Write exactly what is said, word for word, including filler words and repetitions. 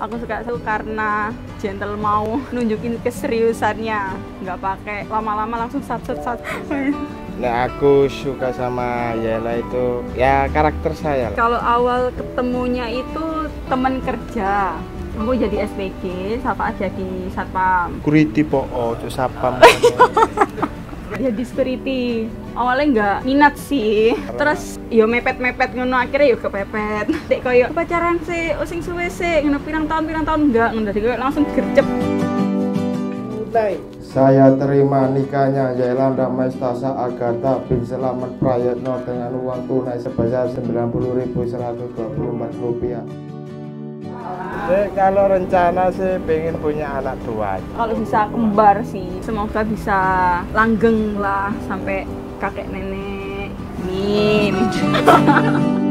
Aku suka itu karena gentle, mau nunjukin keseriusannya, nggak pakai lama-lama langsung sat-sat. Nah, aku suka sama Yela itu ya karakter saya. Kalau awal ketemunya itu teman kerja, aku jadi S P G, Safa jadi satpam. Kuriti po, oh, itu satpam. Jadi security. Awalnya nggak minat sih, terus yo mepet-mepet ngono, akhirnya yo kepepet. Dek koyo pacaran sih, using suwe sih, ngono pirang tahun pirang tahun enggak, ngono jadi langsung gercep. Saya terima nikahnya Yelanda Mestasa Agatha bin Selamat Prayetno dengan uang tunai sebesar sembilan puluh ribu seratus dua puluh empat rupiah. Jadi, kalau rencana sih pengen punya anak dua. Kalau bisa kembar sih, semoga bisa langgeng lah sampai kakek nenek. Amin.